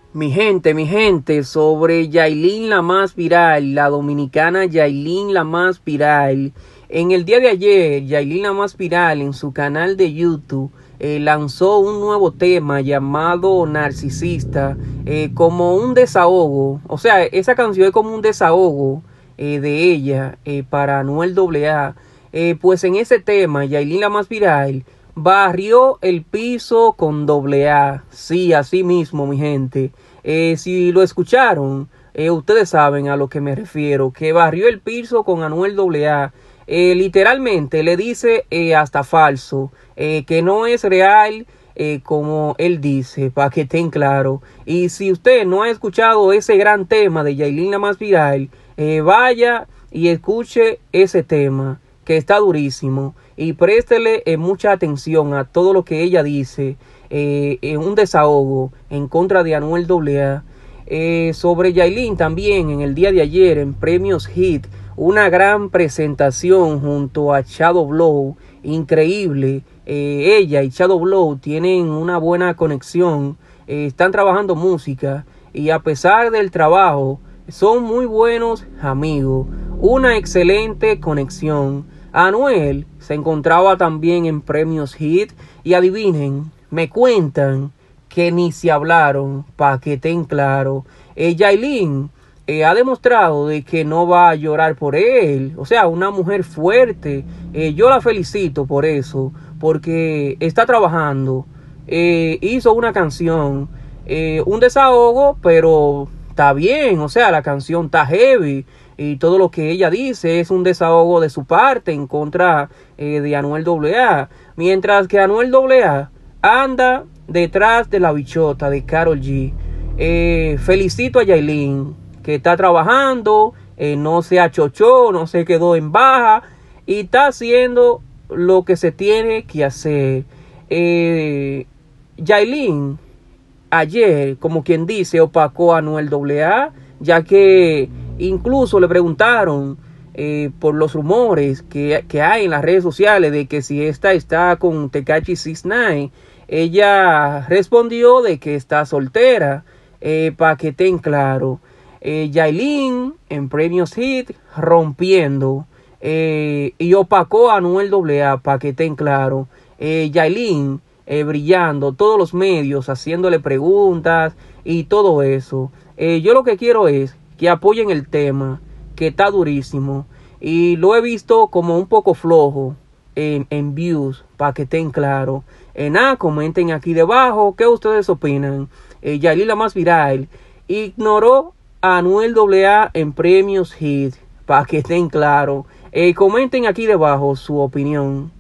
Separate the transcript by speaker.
Speaker 1: Mi gente, sobre Yailin la más viral, la dominicana Yailin la más viral. En el día de ayer, Yailin la más viral en su canal de YouTube lanzó un nuevo tema llamado Narcisista, como un desahogo. O sea, esa canción es como un desahogo de ella para Anuel AA. Pues en ese tema, Yailin la más viral barrió el piso con AA. Sí, así mismo, mi gente. Si lo escucharon, ustedes saben a lo que me refiero. Que barrió el piso con Anuel AA. Literalmente le dice hasta falso. Que no es real. Como él dice, para que estén claros. Y si usted no ha escuchado ese gran tema de Yailin la más viral, vaya y escuche ese tema, que está durísimo, y préstele mucha atención a todo lo que ella dice, un desahogo en contra de Anuel AA. Sobre Yailin también, en el día de ayer en Premios Hit, una gran presentación junto a Shadow Blow, increíble. Ella y Shadow Blow tienen una buena conexión, están trabajando música y a pesar del trabajo son muy buenos amigos, una excelente conexión. Anuel se encontraba también en Premios Hit y adivinen, me cuentan que ni se hablaron, para que estén claros. Yailin ha demostrado de que no va a llorar por él, o sea, una mujer fuerte. Yo la felicito por eso, porque está trabajando, hizo una canción, un desahogo, pero está bien, o sea, la canción está heavy y todo lo que ella dice es un desahogo de su parte en contra de Anuel AA, mientras que Anuel AA anda detrás de la bichota de Karol G. Felicito a Yailin, que está trabajando, no se achochó, no se quedó en baja y está haciendo lo que se tiene que hacer. Yailin ayer, como quien dice, opacó a Anuel AA, ya que incluso le preguntaron por los rumores que hay en las redes sociales de que si esta está con Tekashi 69. Ella respondió de que está soltera, para que estén claro. Yailin en Premios Hit rompiendo, y opacó a Anuel AA, para que estén claro. Yailin brillando, todos los medios haciéndole preguntas y todo eso. Yo lo que quiero es que apoyen el tema, que está durísimo, y lo he visto como un poco flojo en views, para que estén claros. Nada, comenten aquí debajo qué ustedes opinan. Yailin la más viral ignoró a Anuel AA en Premios Hit, para que estén claros. Comenten aquí debajo su opinión.